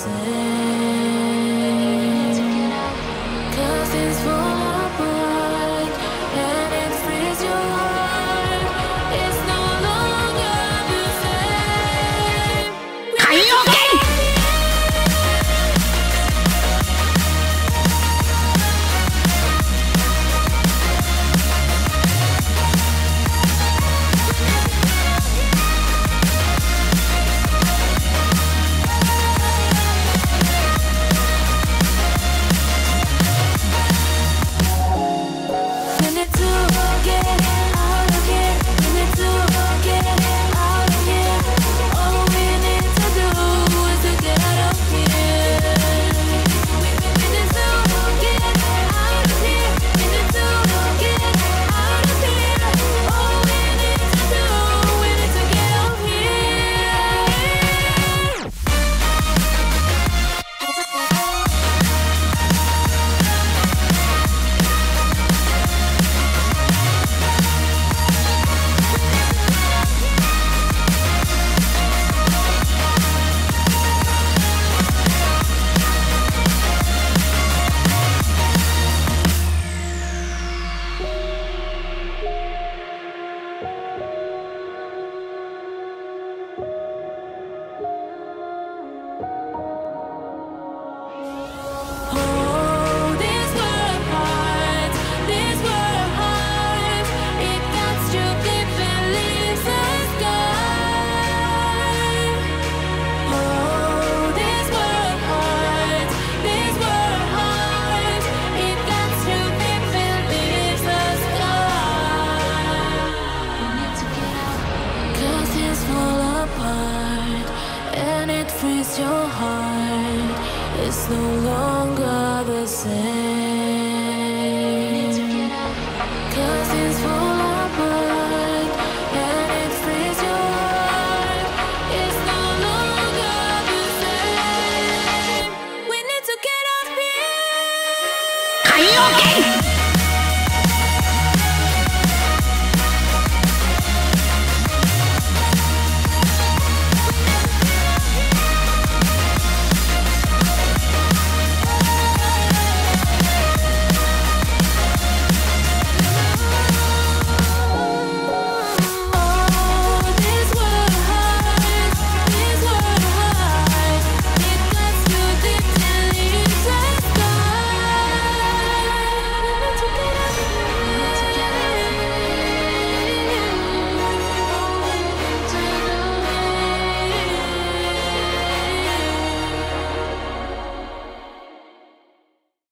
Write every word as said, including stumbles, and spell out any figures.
same. 'Cause things fall apart and it frees your heart. It's no longer the same. Are you okay? Frees your heart. It's no longer the same. 'Cause things fall apart and it frees your heart. It's no longer the same. We need to get up here. Are you okay?